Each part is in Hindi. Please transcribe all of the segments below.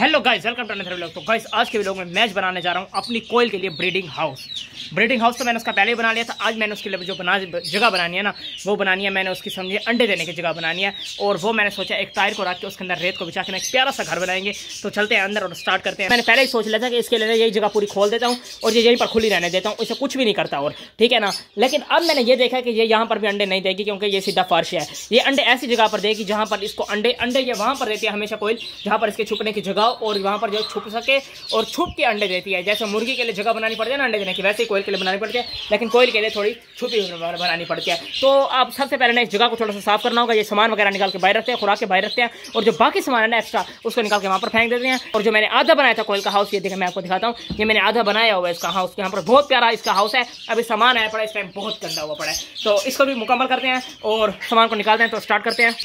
Hello guys, welcome to another vlog. तो गाइस आज के व्लॉग में मैच बनाने जा रहा हूँ अपनी कोयल के लिए ब्रीडिंग हाउस। ब्रीडिंग हाउस तो मैंने उसका पहले ही बना लिया था। आज मैंने उसके लिए जो जगह बनानी है ना, वो बनानी है मैंने उसकी, समझिए अंडे देने की जगह बनानी है। और वो मैंने सोचा एक टायर को रख के उसके अंदर रेत को बिछा के एक प्यारा सा घर बनाएंगे। तो चलते हैं अंदर और स्टार्ट करते हैं। मैंने पहले ही सोच लिया था कि इसके लिए यही जगह पूरी खोल देता हूँ और ये यहीं पर खुली रहने देता हूँ, इसे कुछ भी नहीं करता और ठीक है ना। लेकिन अब मैंने ये देखा कि ये यहाँ पर भी अंडे नहीं देगी, क्योंकि ये सीधा फर्श है। ये अंडे ऐसी जगह पर देगी जहाँ पर इसको अंडे ये वहाँ पर देती है हमेशा कोयल, जहाँ पर इसके छुपने की जगह और वहाँ पर जो छुप सके और छुप के अंडे देती है। जैसे मुर्गी के लिए जगह बनानी पड़ती है ना अंडे देने की, वैसे ही कोयल के लिए बनानी पड़ती है, लेकिन कोयल के लिए थोड़ी छुपी बनानी पड़ती है। तो अब सबसे पहले ना इस जगह को थोड़ा सा साफ करना होगा। ये सामान वगैरह निकाल के बाहर रखते हैं, खुराक के बाहर रखते हैं, और जो बाकी सामान है ना एक्स्ट्रा उसको निकाल के वहाँ पर फेंक देते हैं। और जो मैंने आधा बनाया था कोयल का हाउस, ये देखिए मैं आपको दिखाता हूँ, ये मैंने आधा बनाया हुआ है इसका हाउस। यहाँ पर बहुत प्यारा इसका हाउस है। अभी सामान आया पड़ा, इस टाइम बहुत गंदा हुआ पड़ा है, तो इसको भी मुकम्मल करते हैं और सामान को निकालते हैं। तो स्टार्ट करते हैं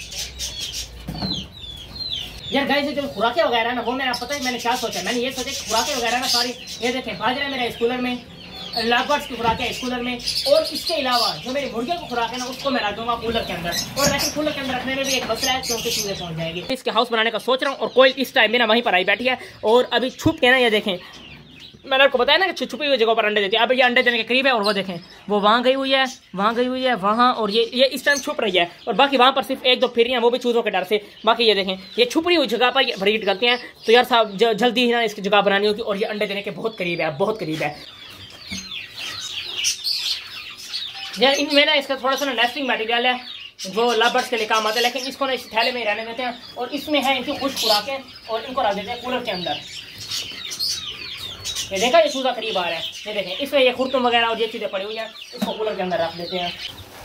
यार। गाइस जो खुराकें वगैरह ना, वो मैंने पता है मैंने क्या सोचा। मैंने ये सोचा खुराकें वगैरह ना सारी, ये देखें बाजरा मेरा स्कूलर में, लाबर्ड्स की खुराक है स्कूलर में, और इसके अलावा जो मेरी मुर्गियों की खुराक है ना उसको मैं रख दूंगा कूलर के अंदर। और लेकिन कूलर के अंदर रखने में भी एक मसला है, क्योंकि चूहे पहुंच जाएंगे। इसके हाउस बनाने का सोच रहा हूँ और कोयल इस टाइम में ना वहीं पर आई बैठी है और अभी छुप के ना, ये देखें मैंने आपको बताया ना कि छुपी हुई जगह पर अंडे देती है। अब ये अंडे देने के करीब है और वो देखें वो वहाँ गई हुई है, वहाँ गई हुई है, वहाँ, और ये इस टाइम छुप रही है। और बाकी वहाँ पर सिर्फ एक दो फिर हैं, वो भी चूजों के डर से। बाकी ये देखें ये छुपी हुई जगह पर ब्रीड करते हैं। तो यार साहब जल्दी ही ना इसकी जगह बनानी होगी और ये अंडे देने के बहुत करीब है, बहुत करीब है यार। इनमें ना इसका थोड़ा सा ना नेस्टिंग मटेरियल है जो लवर्ड्स के लिए काम आता है, लेकिन इसको ना इस थैले में ही रहने देते हैं। और इसमें है इनकी खुश खुराकें और इनको रख देते हैं कूलर के अंदर। ये देखा ये चूजा करीब आ रहा है, ये देखें इसमें ये खुरतुम वगैरह और ये चीज़ें पड़ी हुई हैं, इसको कूलर के अंदर रख देते हैं।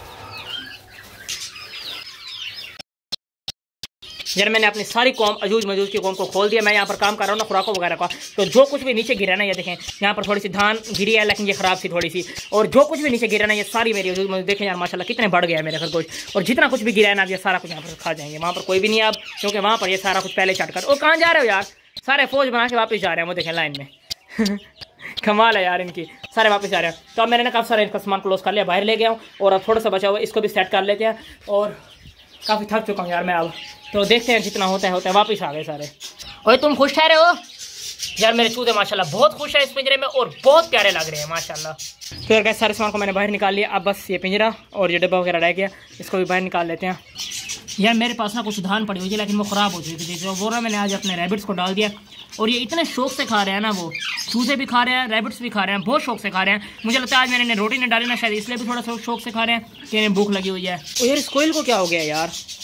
यार मैंने अपनी सारी कॉम अजूज मजूज की कॉम को खोल दिया। मैं यहाँ पर काम कर रहा हूँ ना खुराकों वगैरह का, तो जो कुछ भी नीचे गिरा ना, ये देखें यहाँ पर थोड़ी सी धान गिरी है, लेकिन ये खराब सी थोड़ी सी, और जो कुछ भी नीचे गिरा ना ये सारी मेरी अजूज मजूज देखें यार माशाल्लाह कितने बढ़ गया है मेरे खरगोश। और जितना कुछ भी गिरा है ना ये सारा कुछ यहाँ पर खा जाएंगे। वहाँ पर कोई भी नहीं है अब, क्योंकि वहाँ पर ये सारा कुछ पहले चट कर। और कहाँ जा रहे हो यार, सारे फौज बना के वापस जा रहे हैं, वो देखें लाइन में कमाल है यार इनकी, सारे वापस जा रहे हैं। तो अब मैंने ना काफ़ी सारे इनका सामान क्लोज कर लिया, बाहर ले गया हूँ, और अब थोड़ा सा बचा हुआ इसको भी सेट कर लेते हैं। और काफ़ी थक चुका हूँ यार मैं अब, तो देखते हैं जितना होता है वापस आ गए सारे। और तुम खुश ठहरे हो यार, मेरे चूजे माशाल्लाह बहुत खुश है इस पिंजरे में और बहुत प्यारे लग रहे हैं माशाल्लाह। तो यार सारे सामान को मैंने बाहर निकाल लिया। अब बस ये पिंजरा और ये डब्बा वगैरह रह गया, इसको भी बाहर निकाल लेते हैं। यार मेरे पास ना कुछ धान पड़ी हुई थी, लेकिन वो ख़राब हो चुकी थी, जो वो ना मैंने आज अपने रैबिट्स को डाल दिया। और ये इतने शौक से खा रहे हैं ना, वो चूजे भी खा रहे हैं, रैबिट्स भी खा रहे हैं, बहुत शौक से खा रहे हैं। मुझे लगता है आज मैंने रोटी नहीं डाली ना, शायद इसलिए भी थोड़ा सा शौक से खा रहे हैं कि इन्हें भूख लगी हुई है। और यार इस कोयल को क्या हो गया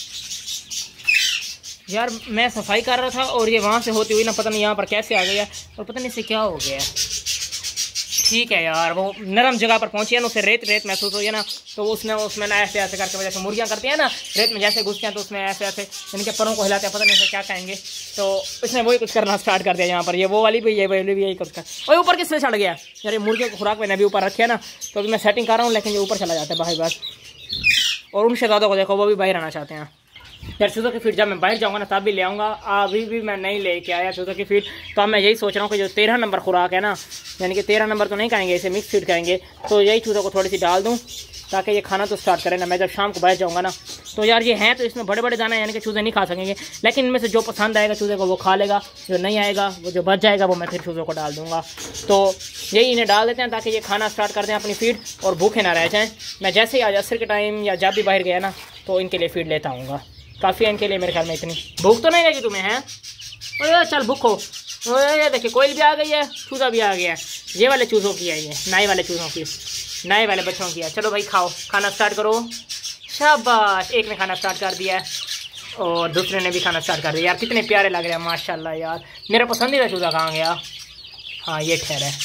यार मैं सफाई कर रहा था और ये वहाँ से होती हुई ना पता नहीं यहाँ पर कैसे आ गया, और पता नहीं इससे क्या हो गया। ठीक है यार, वो नरम जगह पर पहुंची है ना, उसे रेत महसूस हुई है ना, तो उसमें ना ऐसे करके, जैसे मुर्गियाँ करती हैं ना रेत में जैसे घुसते हैं, तो उसमें ऐसे इनके परों को हिलाते हैं, पता नहीं इसे क्या कहेंगे। तो इसने वही कुछ करना स्टार्ट कर दिया यहाँ पर। ये वो वाली भी, ये वाली भी यही कुछ कर। और ऊपर किसने चढ़ गया यार, ये मुर्गियों को खुराक मैंने अभी ऊपर रखे है ना, तो अभी मैं सेटिंग कर रहा हूँ, लेकिन ये ऊपर चला जाता है बाहर बस। और उन शहजादों को देखो, वो भी बाहर आना चाहते हैं यार। चूज़ों की फीड जब मैं बाहर जाऊंगा ना तब भी ले आऊँगा, अभी भी मैं नहीं लेके आया चूज़ों की फीड। तो अब मैं यही सोच रहा हूँ कि जो 13 नंबर खुराक है ना, यानी कि 13 नंबर तो नहीं खाएंगे, इसे मिक्स फीड खाएंगे, तो यही चूज़ों को थोड़ी सी डाल दूँ ताकि ये खाना तो स्टार्ट करें ना। मैं जब शाम को बाहर जाऊँगा ना, तो यार ये हैं तो इसमें बड़े बड़े दाने, यानी कि चूज़े नहीं खा सकेंगे, लेकिन इनमें से जो पसंद आएगा चूज़े को वो खा लेगा, जो नहीं आएगा वो जो बच जाएगा वो मैं फिर चूज़ों को डाल दूँगा। तो यही इन्हें डाल देते हैं ताकि ये खाना स्टार्ट कर दें अपनी फीड और भूखे ना रह जाएँ। मैं जैसे ही आज असर के टाइम या जब भी बाहर गया ना, तो इनके लिए फीड लेता आऊँगा। काफ़ी है इनके लिए मेरे ख्याल में, इतनी भूख तो नहीं लगी तुम्हें हैं? अरे चल भूखो। ये देखिए कोयल भी आ गई है, चूज़ा भी आ गया है। ये वाले चूज़ों की है, ये नए वाले चूज़ों की, नए वाले बच्चों की है। चलो भाई खाओ, खाना स्टार्ट करो। शाबाश, एक ने खाना स्टार्ट कर दिया है और दूसरे ने भी खाना स्टार्ट कर दिया। यार कितने प्यारे लग रहे हैं माशाल्लाह। यार मेरा पसंदीदा चूज़ा कहाँ गया? हाँ ये ठहरा है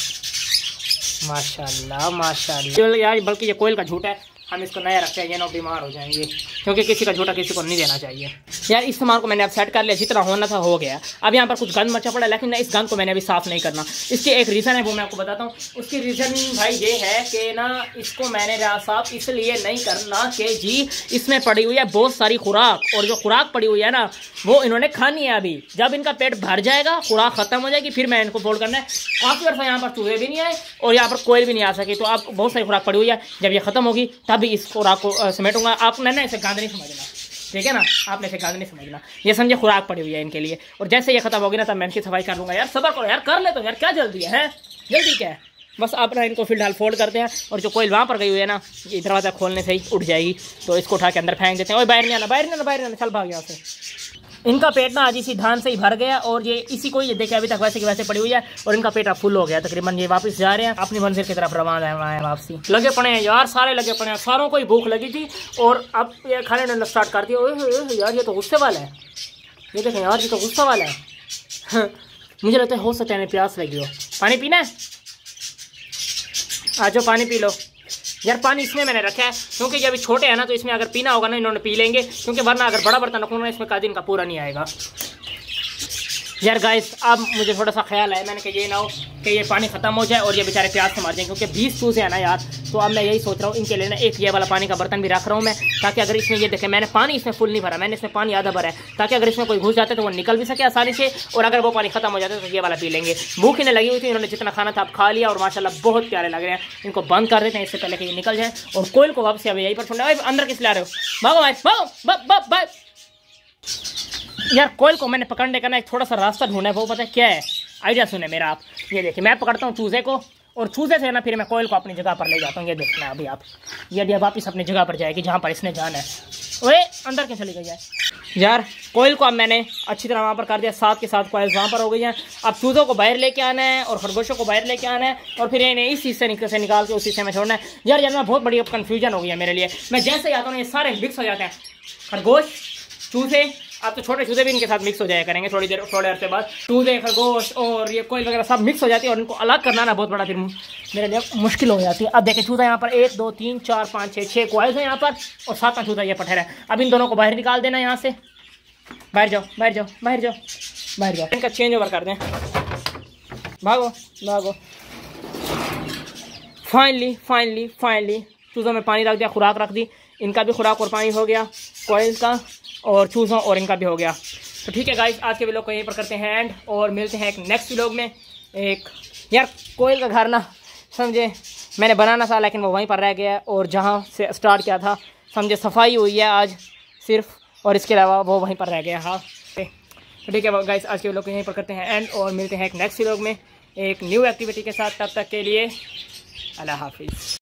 माशाल्लाह माशाल्लाह। यार बल्कि ये कोयल का झूठ है, हम इसको नया रखते हैं, ये ना बीमार हो जाएंगे, क्योंकि किसी का झूठा किसी को नहीं देना चाहिए। यार इस सामान को मैंने अब सेट कर लिया, जितना होना था हो गया। अब यहाँ पर कुछ गंद मचा पड़ा, लेकिन इस गंद को मैंने अभी साफ़ नहीं करना। इसकी एक रीज़न है, वो मैं आपको बताता हूँ। उसकी रीज़न भाई ये है कि ना इसको मैंने साफ़ इसलिए नहीं करना कि जी इसमें पड़ी हुई है बहुत सारी खुराक, और जो खुराक पड़ी हुई है ना वो इन्होंने खानी है। अभी जब इनका पेट भर जाएगा, खुराक ख़त्म हो जाएगी, फिर मैं इनको फोल्ड करना है। काफ़ी वर्षा यहाँ पर चूहे भी नहीं आए और यहाँ पर कोयल भी नहीं आ सकी, तो अब बहुत सारी खुराक पड़ी हुई है। जब ये ख़त्म होगी तब इस खुराक को समेटूंगा। आप ना इसे गंद नहीं समझना, ठीक है ना, आपने इसे गंद नहीं समझना, ये समझे खुराक पड़ी हुई है इनके लिए। और जैसे ये खत्म होगी ना तब मैं इनकी सफाई कर लूँगा। यार सब्र करो यार, कर ले तो यार, क्या जल्दी है जल्दी क्या है। बस आप ना इनको फिलहाल फोल्ड करते हैं, और जो कोयल वहाँ पर गई हुई है ना, ये दरवाज़ा खोलने से ही उठ जाएगी, तो इसको उठा के अंदर फेंक देते हैं। ओए बाहर नहीं आना, बाहर नहीं आना, बाहर नहीं आना, चल भाग यहाँ से। इनका पेट ना आज इसी धान से ही भर गया, और ये इसी को ये देखे अभी तक वैसे की वैसे पड़ी हुई है, और इनका पेट अब फुल हो गया तकरीबन। ये वापस जा रहे हैं अपनी मंजिल की तरफ रवाना है वापसी। लगे पड़े हैं यार, सारे लगे पड़े हैं, सारों को ही भूख लगी थी और अब ये खाने ने स्टार्ट कर दिया। ओए यार ये तो गुस्से वाला है, ये देखें यार ये तो गुस्सा वाला है। मुझे लगता है हो सकता है प्यास लगी हो। पानी पीना है, आ जाओ पानी पी लो। यार पानी इसमें मैंने रखा है क्योंकि ये अभी छोटे हैं ना, तो इसमें अगर पीना होगा ना इन्होंने पी लेंगे, क्योंकि वरना अगर बड़ा बर्तन रखूँगा इसमें का दिन का पूरा नहीं आएगा। यार गाइस अब मुझे थोड़ा सा ख्याल है, मैंने कहा ये ना हो कि ये पानी ख़त्म हो जाए और ये बेचारे प्यास से मार जाएं, क्योंकि 20 चूजे हैं ना यार। तो अब मैं यही सोच रहा हूँ इनके लिए ना एक ये वाला पानी का बर्तन भी रख रहा हूँ मैं, ताकि अगर इसमें ये देखें मैंने पानी इसमें फुल नहीं भरा, मैंने इसमें पानी आधा भरा है, ताकि अगर इसमें कोई घुस जाते तो वो निकल भी सके आसानी से, और अगर वो पानी खत्म हो जाता तो ये वाला पी लेंगे। भूख इन्हें लगी हुई थी, इन्होंने जितना खाना था अब खा लिया, और माशाल्लाह बहुत प्यारे लग रहे हैं। इनको बंद कर देते हैं इससे पहले कि ये निकल जाए, और कोयल को वापस अब यहीं पर छोड़ना। अंदर किस ला रहे हो, भागो भाई भागो। यार कोयल को मैंने पकड़ने का ना एक थोड़ा सा रास्ता ढूंढा है, वो पता है क्या है, आइडिया सुने मेरा आप। ये देखिए मैं पकड़ता हूँ चूजे को, और चूजे से ना फिर मैं कोयल को अपनी जगह पर ले जाता हूँ। ये देखना अभी आप, ये अभी वापस अपनी जगह पर जाएगी जहाँ पर इसने जाना है। ओए अंदर क्यों चली गई है यार। कोयल को अब मैंने अच्छी तरह वहाँ पर कर दिया, साथ के साथ कोयल वहाँ पर हो गई है। अब चूज़ों को बाहर लेके आना है और खरगोशों को बाहर लेके आना है, और फिर इन्हें इस हिस्से से निकाल के उस हिस्से में छोड़ना है। यार ना बहुत बड़ी अब कन्फ्यूजन हो गई है मेरे लिए। मैं जैसे ही आता हूँ ये सारे मिक्स हो जाते हैं, खरगोश चूजे, अब तो छोटे चूजे भी इनके साथ मिक्स हो जाया करेंगे थोड़ी देर अरसे बाद। चूजे खरगोश और ये कोयल वगैरह सब मिक्स हो जाती है, और इनको अलग करना ना बहुत बड़ा फिर मेरे लिए मुश्किल हो जाती है। अब देखिए चूजा यहाँ पर 1 2 3 4 5 6 कोयल्स हैं यहाँ पर, और 7वां चूजा ये पठेर है। अब इन दोनों को बाहर निकाल देना यहाँ से, बाहर जाओ बाहर जाओ बाहर जाओ बाहर जाओ। इनका चेंज ओवर कर दें, भागो भागो। फाइनली चूज़ों में पानी रख दिया, खुराक रख दी, इनका भी खुराक और पानी हो गया, कोयल का और चूज़ों और इनका भी हो गया। तो ठीक है गाइस आज के व्लॉग को यहीं पर करते हैं एंड, और मिलते हैं एक नेक्स्ट व्लॉग में। एक यार कोयल का घर ना समझे मैंने बनाना था, लेकिन वो वहीं पर रह गया, और जहाँ से स्टार्ट किया था समझे सफाई हुई है आज सिर्फ, और इसके अलावा वो वहीं पर रह गया। हाँ तो ठीक है गाइस आज के व्लॉग को यहीं पर करते हैं एंड, और मिलते हैं एक नेक्स्ट व्लॉग में एक न्यू एक्टिविटी के साथ। तब तक के लिए अल्लाह हाफिज़।